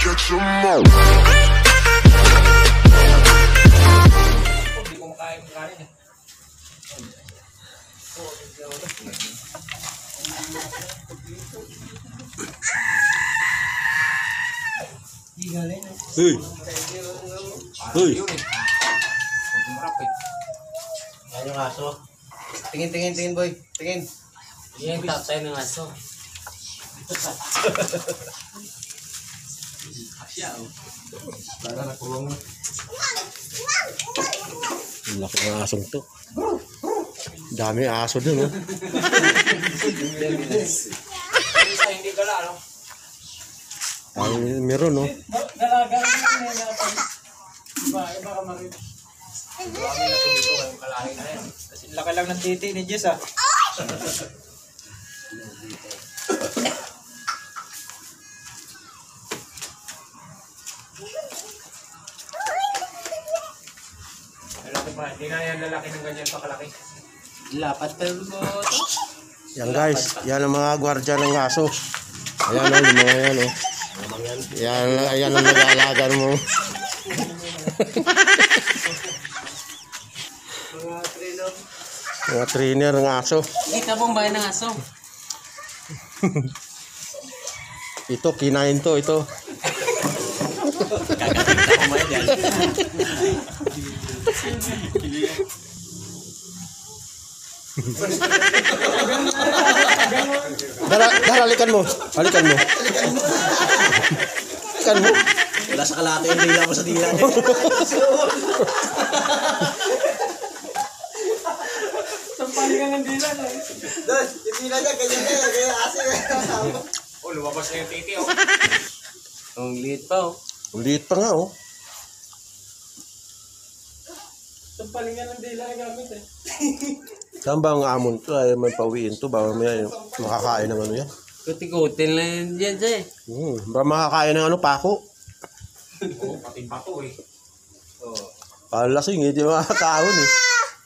catch 'em all. Hindi ko makain ng kanin eh. Uy. Uy. Yan yung aso. Tingin boy. Tingin. Yan, tatay ng aso. Para nakulong. Ang laki ng asong to. Dami aso dun, oh. Isa hindi gala, no? Ay, meron, oh. Dalaga rin na natin. Iba ka marin. Marami na ito dito, yung kalahin na yan. Kasi laki lang ng titi ni Jess, ah. Lalaki pa, hindi na yan lalaki ng ganyan pa kalaki. Lapat pa yung boto. Yan guys, yan ang mga gwardya ng aso. Ayan, oh, yung mga yan, oh. Yan ang nag-aalagan mo. Mga trainer ng aso. Kita pong bahay ng aso. Ito, kinain to, ito. Kakating ko man yan. Halikan mo. Halikan mo. Halikan mo. Wala sa kalate yung dila mo sa dila niya. Sampali ka ng dila, no? Doon, yung dila niya, ganyan kaya asi. Oh, lumabas na yung titi, oh. Ang liit pa, oh. Ang liit pa nga, oh. Sampali ka ng dila na gamit, eh. Saan ba ang amon to? Ay, may pauwiin to. Baka may makakain ng ano yan. Kuti-kutin lang yan, siya, eh. Baka makakain ng ano, pako. Oo, pati bato, eh. Oo. Palasing, hindi makakahon, eh.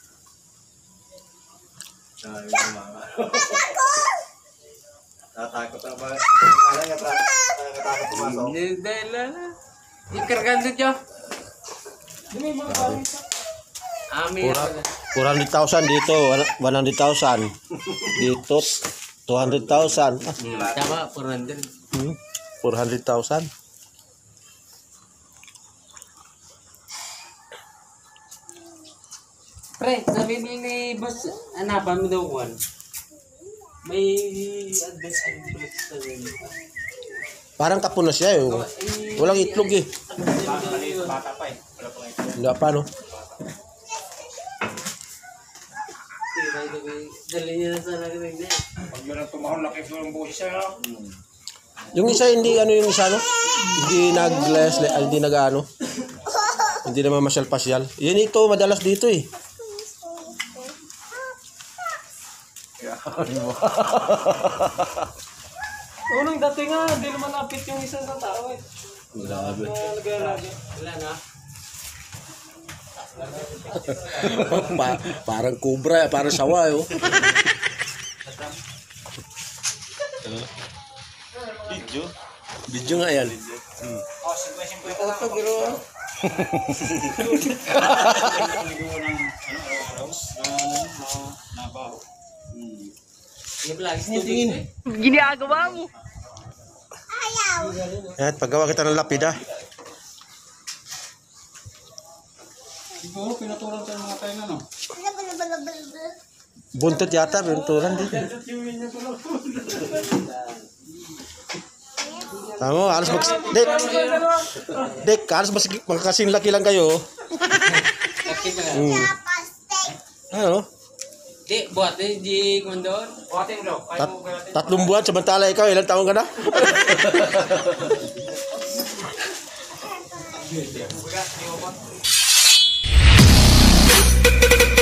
Tatakot na ba? Kala nga tatakot pumasok. Hindi, dahil na. Ikargan dito. Amin. 400,000 dito, 100,000. Dito, 200,000. Tama, 400. 400,000. Pre, sabi ni boss, hanapan mo daw one. May advice ang boss sa Parang kapon na siya, eh. Walang itlog, eh. bata pa, eh. Wala pa ito. Hindi pa, no? Dali niya na sa lagay niya. Pag yun ang tumahon, laki ko yung boses siya, no? Yung isa, hindi, ano yung isa, no? Hindi hindi nag-ano. Hindi naman masyal-pasyal. Yan ito, madalas dito, eh. Unang dati nga, hindi naman napit yung isa sa tao, eh. Grabe. Wala na. Parang kubra, parang sawa, oh. Video nga yan. Oh, 50-50 ka lang. Ito, giro. Ginagawa mo. At paggawa kita ng lapid, ah. Siguro, pinatulang sa mga tayo na, no? Buntot yata, bunturan dito. Tama, halos Dek, halos magkasing laki lang kayo. Ano? Di, buhatin di kondor. Buhatin mo, Tatlong buwan, samantala ikaw, ilang taon ka na? Buhatin mo.